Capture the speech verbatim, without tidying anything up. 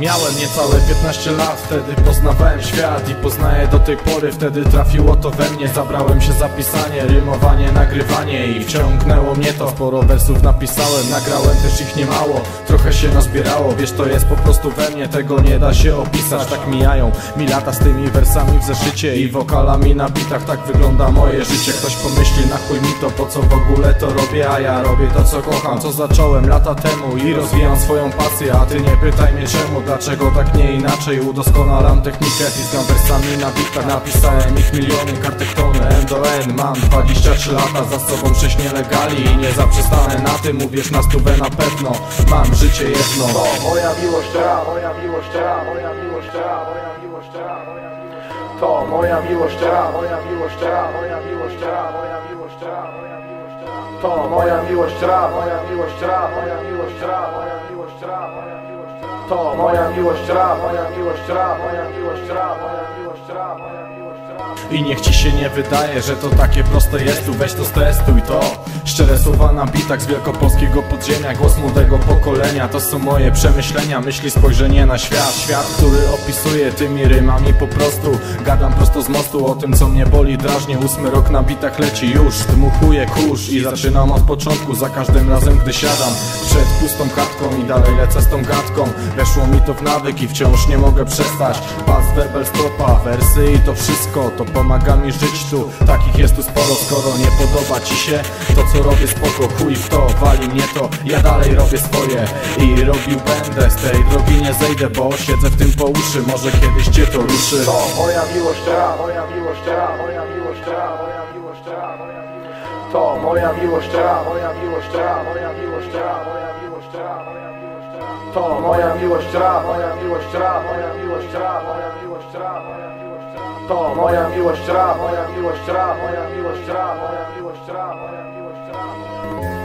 Miałem niecałe piętnaście lat, wtedy poznawałem świat i poznaję do tej pory, wtedy trafiło to we mnie. Zabrałem się za pisanie, rymowanie, nagrywanie i wciągnęło mnie to. Sporo wersów napisałem, nagrałem też ich niemało, trochę się nazbierało, wiesz, to jest po prostu we mnie, tego nie da się opisać. Tak mijają mi lata z tymi wersami w zeszycie i wokalami na bitach, tak wygląda moje życie. Ktoś pomyśli, na chuj mi to, po co w ogóle to robię, a ja robię to, co kocham, co zacząłem lata temu i rozwijam swoją pasję. A ty nie pytaj mnie czemu, dlaczego tak nie inaczej. Udoskonalam technikę, piskam wersami na bitach, napisałem ich miliony, kartek tony, N do N. Mam dwadzieścia trzy lata, za sobą sześć nielegali i nie zaprzestanę na tym, uwierz, na stówę na pewno. Mam życie jedno. To moja miłość ra, moja miłość ra, moja miłość ra, moja miłość ra, moja miłość ra. To moja miłość ra, moja miłość ra, moja miłość ra, moja miłość ra, moja miłość ra. To moja miłość ra, moja miłość ra, moja miłość ra, moja miłość ra, moja miłość ra. To moja miłość ra, moja miłość ra, moja miłość ra, moja miłość ra, moja miłość ra. I niech ci się nie wydaje, że to takie proste jest tu, weź to stestuj to. Szczere słowa na bitach z wielkopolskiego podziemia, głos młodego pokolenia. To są moje przemyślenia, myśli, spojrzenie na świat. Świat, który opisuję tymi rymami po prostu. Gadam prosto z mostu o tym, co mnie boli, drażnie. Ósmy rok na bitach leci już, dmuchuję kurz i zaczynam od początku, za każdym razem, gdy siadam przed pustą kartką i dalej lecę z tą gadką. Weszło mi to w nawyk i wciąż nie mogę przestać. Pas, werbel, stopa, wersy i to wszystko, to pomaga mi żyć tu. Takich jest tu sporo, skoro nie podoba ci się to, co robię, spoko, chuj w to, wali mnie to. Ja dalej robię swoje i robił będę, z tej drogi nie zejdę, bo siedzę w tym po uszy, może kiedyś cię to ruszy. To moja miłość ra, moja miłość ra, moja miłość ra, moja miłość ra, moja miłość ra. To moja miłość ra, moja miłość ra, moja miłość ra, moja miłość ra, moja miłość ra. To moja miłość ra, moja miłość ra, moja miłość ra, moja miłość ra, moja miłość ra. To moja miłość ra, moja miłość ra, moja miłość ra, moja miłość ra, moja miłość ra.